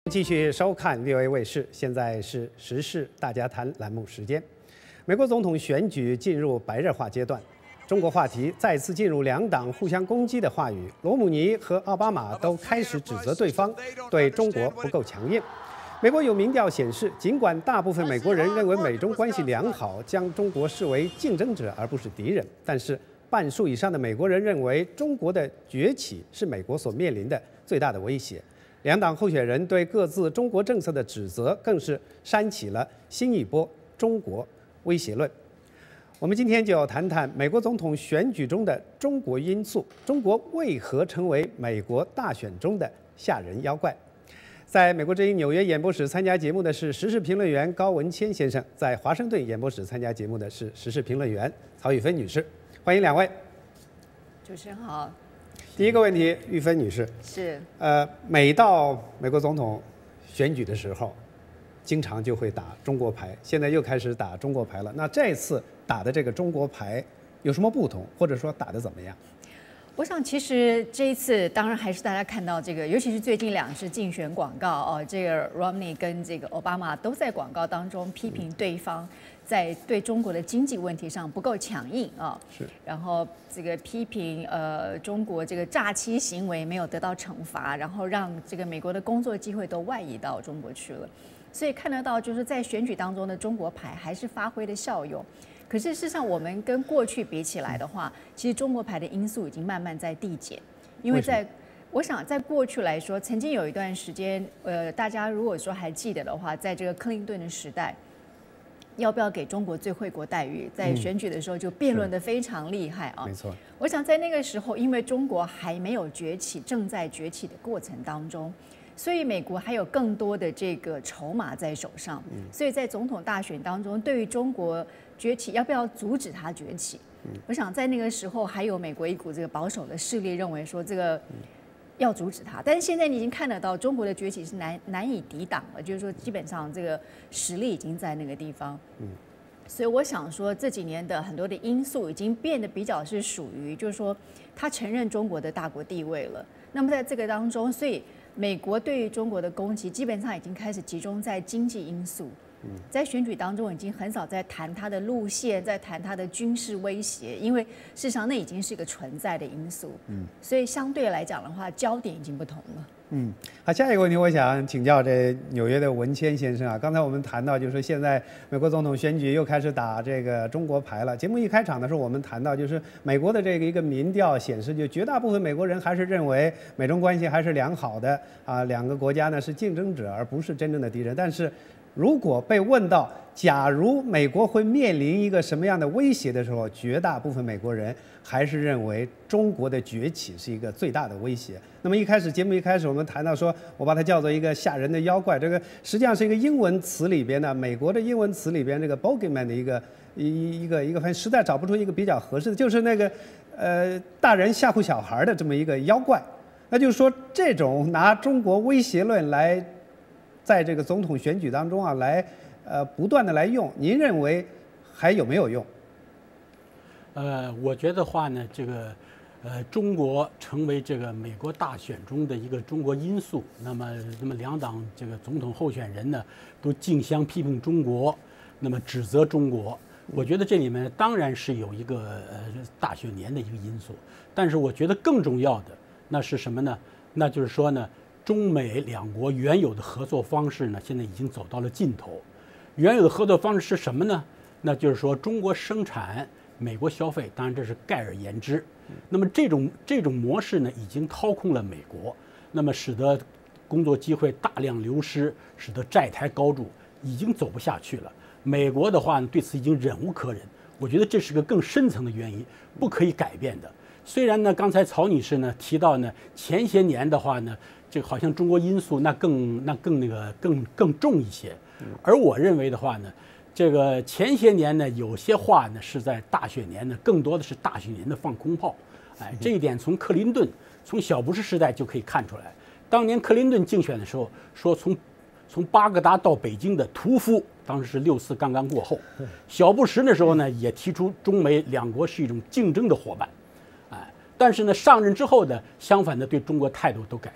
继续收看 VOA 卫视，现在是时事大家谈栏目时间。美国总统选举进入白热化阶段，中国话题再次进入两党互相攻击的话语。罗姆尼和奥巴马都开始指责对方对中国不够强硬。美国有民调显示，尽管大部分美国人认为美中关系良好，将中国视为竞争者而不是敌人，但是半数以上的美国人认为中国的崛起是美国所面临的最大的威胁。两党候选人对各自中国政策的指责，更是煽起了新一波中国威胁论。我们今天就要谈谈美国总统选举中的中国因素，中国为何成为美国大选中的吓人妖怪？在美国之音纽约演播室参加节目的是时事评论员高文谦先生，在华盛顿演播室参加节目的是时事评论员曹宇芬女士。欢迎两位。 主持人好。 第一个问题，玉芬女士是每到美国总统选举的时候，经常就会打中国牌，现在又开始打中国牌了。那这次打的这个中国牌有什么不同，或者说打得怎么样？ 我想，其实这一次当然还是大家看到这个，尤其是最近两支竞选广告哦，这个 Romney 跟这个奥巴马都在广告当中批评对方在对中国的经济问题上不够强硬啊， 是， 然后这个批评中国这个诈欺行为没有得到惩罚，然后让这个美国的工作机会都外移到中国去了，所以看得到就是在选举当中的中国牌还是发挥了效用。可是事实上，我们跟过去比起来的话，其实中国牌的因素已经慢慢在递减，因为我想在过去来说，曾经有一段时间，大家如果说还记得的话，在这个克林顿的时代，要不要给中国最惠国待遇，在选举的时候就辩论得非常厉害啊。 没错。 我想在那个时候，因为中国还没有崛起，正在崛起的过程当中。所以美国还有更多的这个筹码在手上，所以在总统大选当中，对于中国崛起要不要阻止它崛起，我想在那个时候还有美国一股这个保守的势力认为说这个要阻止它，但是现在你已经看得到中国的崛起是难以抵挡了，就是说基本上这个实力已经在那个地方，所以我想说这几年的很多的因素已经变得比较是属于就是说他承认中国的大国地位了，那么在这个当中，所以美国对于中国的攻击基本上已经开始集中在经济因素，在选举当中已经很少在谈它的路线，在谈它的军事威胁，因为事实上那已经是一个存在的因素，所以相对来讲的话，焦点已经不同了。 好，下一个问题，我想请教这纽约的文谦先生啊。刚才我们谈到，就是现在美国总统选举又开始打这个中国牌了。节目一开场的时候，我们谈到，就是美国的这个一个民调显示，就绝大部分美国人还是认为美中关系还是良好的啊，两个国家呢是竞争者，而不是真正的敌人。但是如果被问到，假如美国会面临一个什么样的威胁的时候，绝大部分美国人还是认为中国的崛起是一个最大的威胁。那么节目一开始我们谈到说，我把它叫做一个吓人的妖怪，这个实际上是一个英文词里边呢，美国的英文词里边这个 bogeyman 的一个，反正实在找不出一个比较合适的，就是那个大人吓唬小孩的这么一个妖怪。那就是说，这种拿中国威胁论来在这个总统选举当中啊，来不断的来用，您认为还有没有用？ 我觉得话呢，这个中国成为这个美国大选中的一个中国因素，那么两党这个总统候选人呢，都竞相批评中国，那么指责中国。我觉得这里面当然是有一个大选年的一个因素，但是我觉得更重要的那是什么呢？那就是说呢，中美两国原有的合作方式呢，现在已经走到了尽头。原有的合作方式是什么呢？那就是说中国生产，美国消费，当然这是概而言之。那么这种模式呢，已经掏空了美国，那么使得工作机会大量流失，使得债台高筑，已经走不下去了。美国的话呢，对此已经忍无可忍。我觉得这是个更深层的原因，不可以改变的。虽然呢，刚才曹女士呢提到呢，前些年的话呢，这个好像中国因素更重一些，而我认为的话呢，这个前些年呢，有些话呢是在大选年呢，更多的是大选年的放空炮，这一点从克林顿、从小布什时代就可以看出来。当年克林顿竞选的时候说从巴格达到北京的屠夫，当时是6·4刚刚过后。小布什那时候呢，也提出中美两国是一种竞争的伙伴，但是呢，上任之后呢，相反的对中国态度都改变了。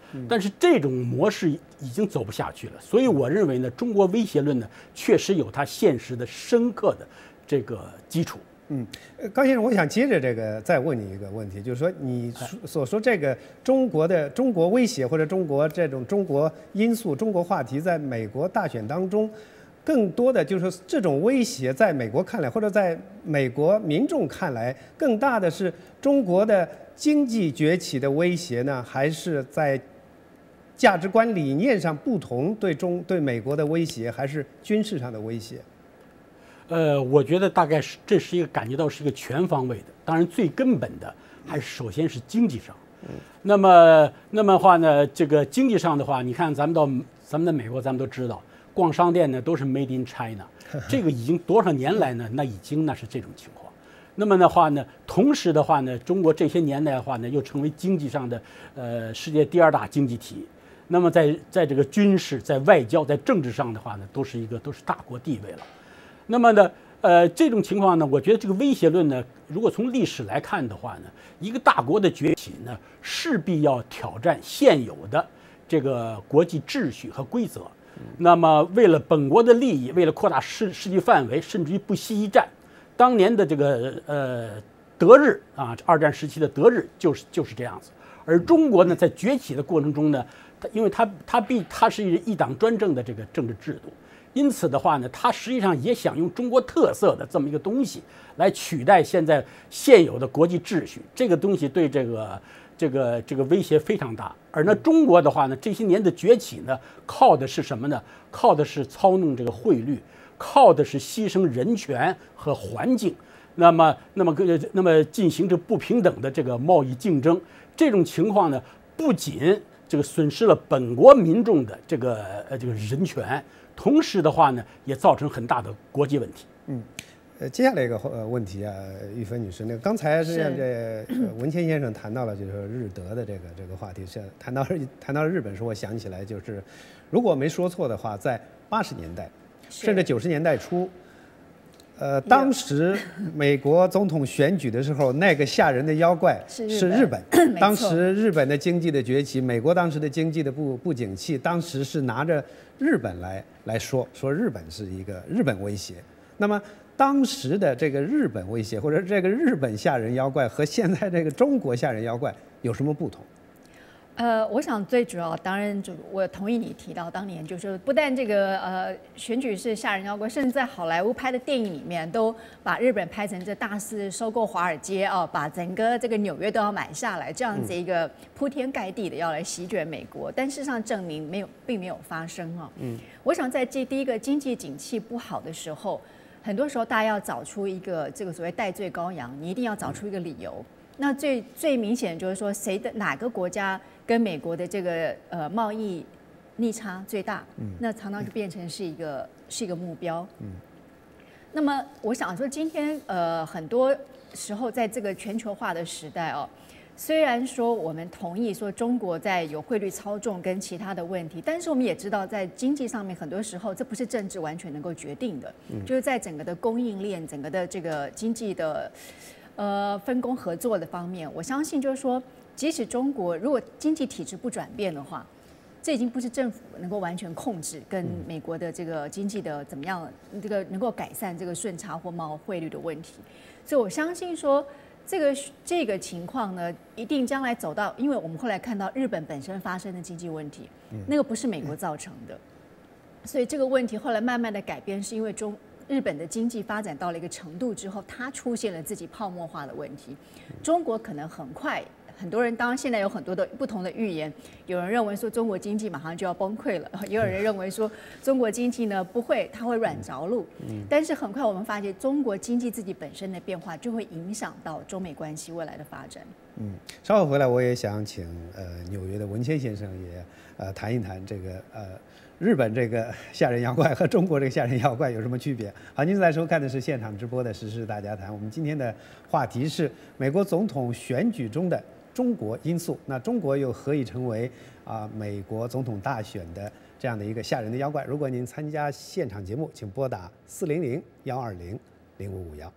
但是这种模式已经走不下去了。所以我认为呢，中国威胁论呢，确实有它现实的、深刻的这个基础。 高先生，我想接着这个再问你一个问题，就是说你所说这个中国威胁或者中国因素、中国话题，在美国大选当中，更多的就是说这种威胁，在美国看来，或者在美国民众看来，更大的是中国的经济崛起的威胁呢，还是在价值观理念上不同对美国的威胁，还是军事上的威胁？ 我觉得大概是这是一个感觉到是一个全方位的，当然最根本的还是首先是经济上。那么话呢，这个经济上的话，你看咱们在美国，咱们都知道，逛商店呢都是 Made in China， 这个已经多少年来呢，那是这种情况。那么的话呢，同时的话呢，中国这些年来的话呢，又成为经济上的世界第2大经济体。那么在这个军事、在外交、在政治上的话呢，都是大国地位了。那么呢，这种情况呢，我觉得这个威胁论呢，如果从历史来看的话呢，一个大国的崛起呢，势必要挑战现有的这个国际秩序和规则。那么为了本国的利益，为了扩大势力范围，甚至于不惜一战。当年的这个德日啊，2战时期的德日就是这样子。而中国呢，在崛起的过程中呢，因为它是一党专政的这个政治制度。因此的话呢，他实际上也想用中国特色的这么一个东西来取代现有的国际秩序，这个东西对这个威胁非常大。而呢，中国的话呢，这些年的崛起呢，靠的是什么呢？靠的是操弄这个汇率，靠的是牺牲人权和环境，那么进行这不平等的这个贸易竞争。这种情况呢，不仅这个损失了本国民众的这个人权。同时的话呢，也造成很大的国际问题。 接下来一个问题啊，玉芬女士，刚才实际上这文谦先生谈到了就是日德的这个话题，是谈到了日本时，我想起来就是，如果没说错的话，在80年代甚至90年代初，当时美国总统选举的时候，那个吓人的妖怪是日本。当时日本的经济的崛起，美国当时的经济的不景气，当时是拿着日本来说日本是一个日本威胁。那么当时的这个日本威胁，或者这个日本吓人妖怪，和现在这个中国吓人妖怪有什么不同？ 我想最主要，当然我同意你提到当年就是不但这个选举是吓人妖怪，甚至在好莱坞拍的电影里面都把日本拍成这大肆收购华尔街啊，把整个这个纽约都要买下来，这样子一个铺天盖地的要来席卷美国，但事实上证明并没有发生啊。我想在第一个经济景气不好的时候，很多时候大家要找出一个这个所谓代罪羔羊，你一定要找出一个理由。那最明显就是说，哪个国家跟美国的这个贸易逆差最大，那常常就变成是一个目标。那么我想说，今天很多时候在这个全球化的时代哦，虽然说我们同意说中国在有汇率操纵跟其他的问题，但是我们也知道在经济上面很多时候这不是政治完全能够决定的，就是在整个的供应链、整个的这个经济的分工合作的方面，我相信就是说，即使中国如果经济体制不转变的话，这已经不是政府能够完全控制跟美国的这个经济的怎么样，这个能够改善这个顺差或汇率的问题。所以我相信说，这个情况呢，一定将来走到，因为我们后来看到日本本身发生的经济问题，那个不是美国造成的，所以这个问题后来慢慢的改变，是因为日本的经济发展到了一个程度之后，它出现了自己泡沫化的问题。中国可能很快，很多人当然现在有很多的不同的预言，有人认为说中国经济马上就要崩溃了，也有人认为说中国经济呢不会，它会软着陆。但是很快我们发现，中国经济自己本身的变化就会影响到中美关系未来的发展。 稍后回来我也想请纽约的文谦先生也谈一谈这个日本这个吓人妖怪和中国这个吓人妖怪有什么区别？好，您在收看的是现场直播的《时事大家谈》，我们今天的话题是美国总统选举中的中国因素。那中国又何以成为美国总统大选的这样的一个吓人的妖怪？如果您参加现场节目，请拨打400-120-0551。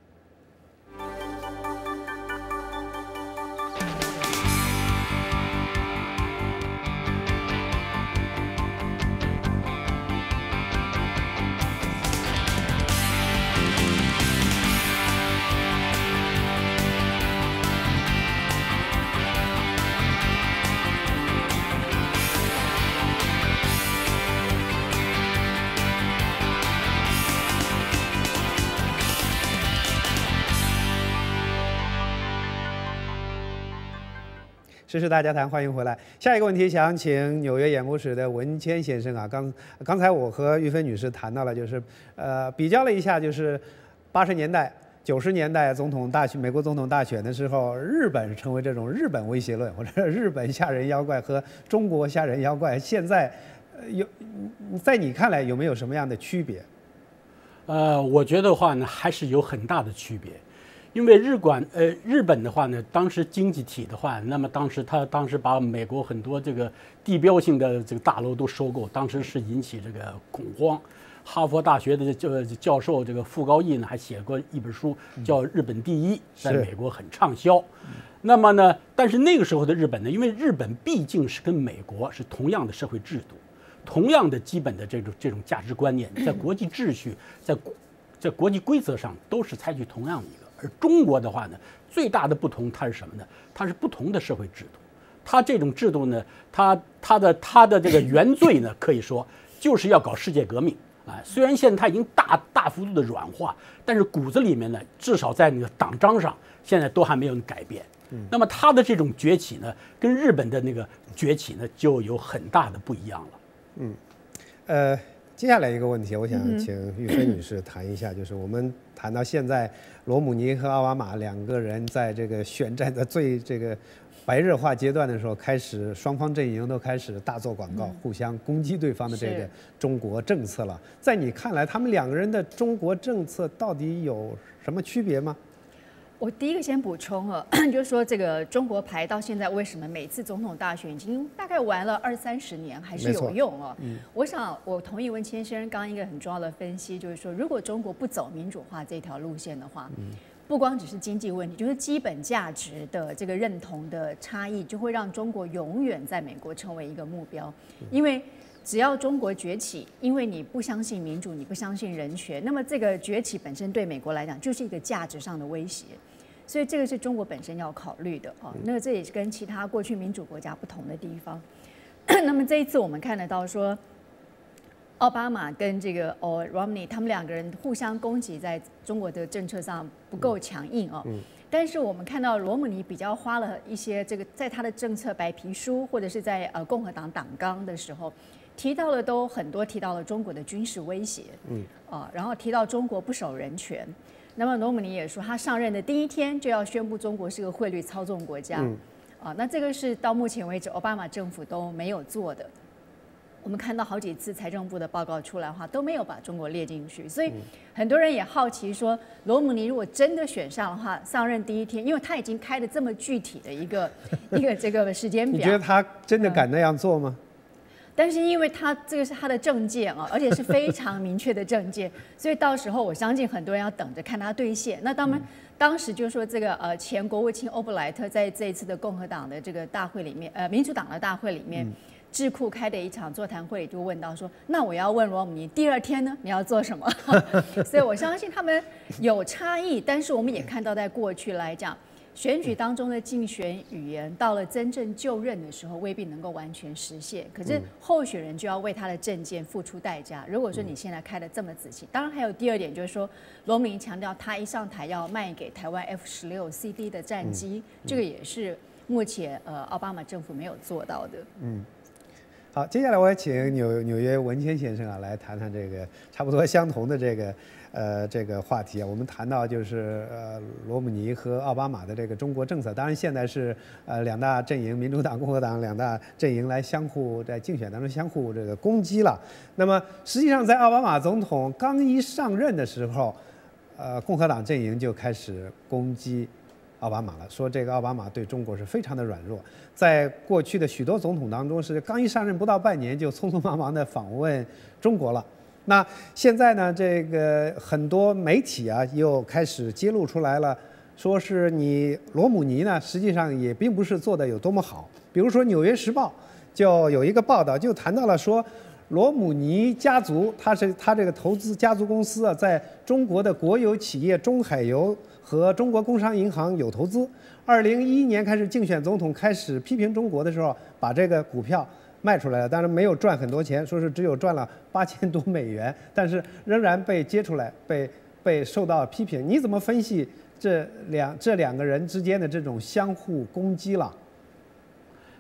时事大家谈，欢迎回来。下一个问题想请纽约演播室的文谦先生啊，刚才我和玉芬女士谈到了，就是比较了一下，就是80年代、90年代美国总统大选的时候，日本成为这种日本威胁论或者日本吓人妖怪和中国吓人妖怪，现在在你看来有没有什么样的区别？ 我觉得话呢，还是有很大的区别。因为日本的话呢，当时经济体的话，那么他当时把美国很多这个地标性的这个大楼都收购，当时是引起这个恐慌。哈佛大学的教授这个傅高义呢，还写过一本书叫《日本第一》，在美国很畅销。那么呢，但是那个时候的日本呢，因为日本毕竟是跟美国是同样的社会制度，同样的基本的这种价值观念，在国际秩序，在国际规则上都是采取同样的一个。而中国的话呢，最大的不同它是什么呢？它是不同的社会制度。它这种制度呢，它的这个原罪呢，可以说就是要搞世界革命啊。虽然现在它已经大幅度的软化，但是骨子里面呢，至少在那个党章上，现在都还没有改变。那么它的这种崛起呢，跟日本的那个崛起呢，就有很大的不一样了。 接下来一个问题，我想请玉芬女士谈一下，就是我们谈到现在，罗姆尼和奥巴马两个人在这个选战的这个白热化阶段的时候，双方阵营都开始大做广告，互相攻击对方的这个中国政策了。在你看来，他们两个人的中国政策到底有什么区别吗？ 我第一个先补充就是说这个中国牌到现在为什么每次总统大选已经大概玩了20-30年还是有用我想我同意文谦先生刚刚一个很重要的分析，就是说如果中国不走民主化这条路线的话，不光只是经济问题，就是基本价值的这个认同的差异，就会让中国永远在美国成为一个目标，因为只要中国崛起，因为你不相信民主，你不相信人权，那么这个崛起本身对美国来讲就是一个价值上的威胁。所以这个是中国本身要考虑的那么这也是跟其他过去民主国家不同的地方。那么这一次我们看得到说，奥巴马跟这个Romney 他们两个人互相攻击，在中国的政策上不够强硬但是我们看到罗姆尼比较花了一些这个，在他的政策白皮书或者是在共和党党纲的时候，提到了提到了中国的军事威胁，然后提到中国不守人权。那么罗姆尼也说，他上任的第一天就要宣布中国是个汇率操纵国家，那这个是到目前为止奥巴马政府都没有做的。我们看到好几次财政部的报告出来的话，都没有把中国列进去，所以很多人也好奇说，罗姆尼如果真的选上的话，上任第一天，因为他已经开了这么具体的一个这个时间表， 你觉得他真的敢那样做吗？ 但是因为他这个是他的政见而且是非常明确的政见，所以到时候我相信很多人要等着看他兑现。那当时就说这个前国务卿欧布莱特在这一次的共和党的这个大会里面，民主党的大会里面，智库开的一场座谈会里就问到说，那我要问罗姆尼，第二天呢你要做什么？所以我相信他们有差异，但是我们也看到在过去来讲，选举当中的竞选语言，到了真正就任的时候，未必能够完全实现。可是候选人就要为他的政见付出代价。如果说你现在开得这么仔细，当然还有第二点，就是说罗姆尼强调他一上台要卖给台湾 F-16CD 的战机，这个也是目前奥巴马政府没有做到的。 好，接下来我也请纽约文谦先生来谈谈这个差不多相同的这个话题我们谈到就是罗姆尼和奥巴马的这个中国政策，当然现在是两大阵营，民主党、共和党两大阵营来相互在竞选当中相互这个攻击了。那么实际上在奥巴马总统刚一上任的时候，共和党阵营就开始攻击奥巴马了，说这个奥巴马对中国是非常的软弱，在过去的许多总统当中是刚一上任不到半年就匆匆忙忙的访问中国了。那现在呢，这个很多媒体又开始揭露出来了，说是你罗姆尼呢实际上也并不是做的有多么好。比如说《纽约时报》就有一个报道就谈到了说，罗姆尼家族他这个投资家族公司在中国的国有企业中海油和中国工商银行有投资。2011年开始竞选总统，开始批评中国的时候，把这个股票卖出来了，当然没有赚很多钱，说是只有赚了8000多美元，但是仍然被揭出来，被受到批评。你怎么分析这两个人之间的这种相互攻击了？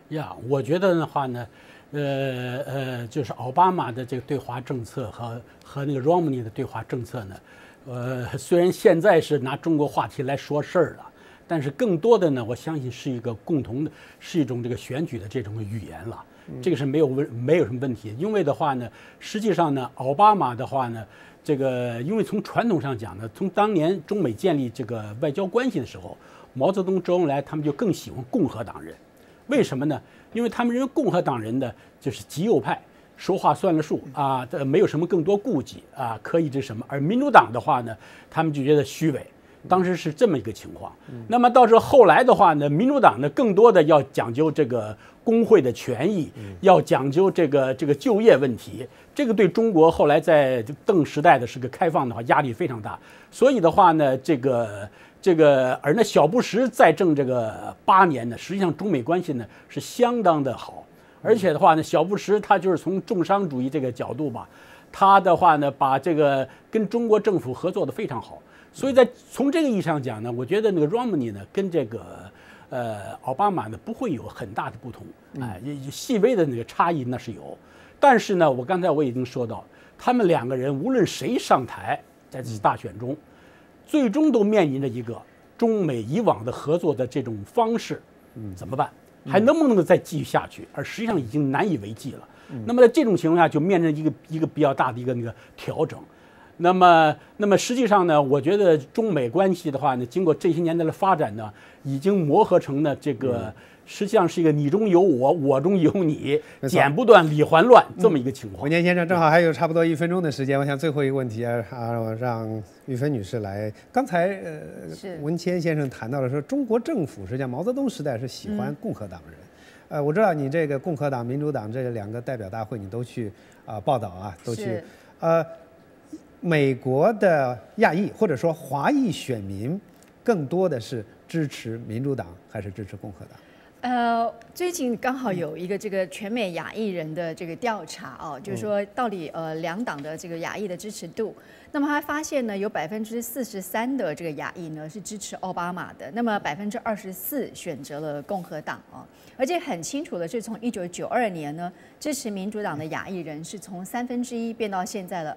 呀，我觉得的话呢，就是奥巴马的这个对华政策和那个 Romney 的对华政策呢，虽然现在是拿中国话题来说事儿了，但是更多的呢，我相信是一个共同的，是一种这个选举的这种语言了。这个是没有什么问题，因为的话呢，实际上呢，奥巴马的话呢，这个因为从传统上讲呢，从当年中美建立这个外交关系的时候，毛泽东、周恩来他们就更喜欢共和党人，为什么呢？因为他们认为共和党人呢就是极右派，说话算了数啊，没有什么更多顾忌啊，可以这什么，而民主党的话呢，他们就觉得虚伪。当时是这么一个情况，那么到时候后来的话呢，民主党呢更多的要讲究这个工会的权益，要讲究这个就业问题，这个对中国后来在邓时代的是个开放的话压力非常大，所以的话呢，而那小布什在政这个8年呢，实际上中美关系呢是相当的好，而且的话呢，小布什他就是从重商主义这个角度吧，他的话呢把这个跟中国政府合作的非常好。所以从这个意义上讲呢，我觉得那个 Romney 呢跟这个奥巴马呢不会有很大的不同，细微的那个差异那是有，但是呢，刚才我已经说到，他们2个人无论谁上台，在这次大选中，最终都面临着一个中美以往的合作的这种方式，怎么办？还能不能再继续下去？而实际上已经难以为继了。那么在这种情况下，就面临一个比较大的一个那个调整。那么实际上呢，我觉得中美关系的话呢，经过这些年的发展呢，已经磨合成了这个实际上是一个你中有我，我中有你，剪不断理还乱这么一个情况。 文坚先生，正好还有差不多1分钟的时间，我想最后一个问题让玉芬女士来。刚才文谦先生谈到了说，中国政府实际上毛泽东时代是喜欢共和党人。我知道你这个共和党、民主党这2个代表大会你都去报道啊，都去美国的亚裔或者说华裔选民，更多的是支持民主党还是支持共和党？ 最近刚好有一个这个全美亚裔人的这个调查哦，就是说到底2党的这个亚裔的支持度。那么他发现呢，有43%的这个亚裔呢是支持奥巴马的，那么24%选择了共和党啊，而且很清楚的是，从1992年呢，支持民主党的亚裔人是从1/3变到现在的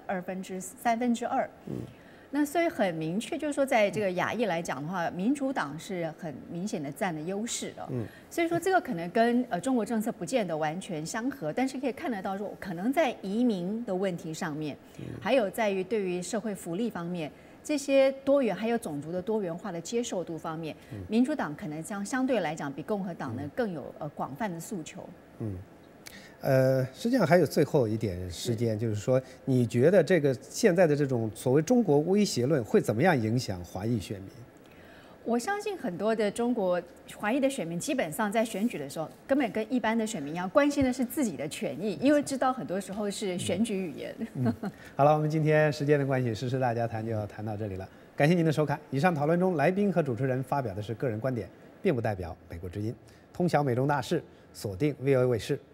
2/3。那所以很明确，就是说，在这个亚裔来讲的话，民主党是很明显的占了优势的。所以说这个可能跟中国政策不见得完全相合，但是可以看得到说，可能在移民的问题上面，还有在于对于社会福利方面，这些多元还有种族的多元化的接受度方面，民主党可能相对来讲比共和党呢更有广泛的诉求。 实际上还有最后一点时间，就是说，你觉得这个现在的这种所谓中国威胁论会怎么样影响华裔选民？ 我相信很多的中国华裔的选民，基本上在选举的时候，根本跟一般的选民一样，关心的是自己的权益，因为知道很多时候是选举语言。 好了，我们今天时间的关系，时事大家谈就要谈到这里了。感谢您的收看。以上讨论中，来宾和主持人发表的是个人观点，并不代表美国之音。通晓美中大事，锁定 VOA 卫视。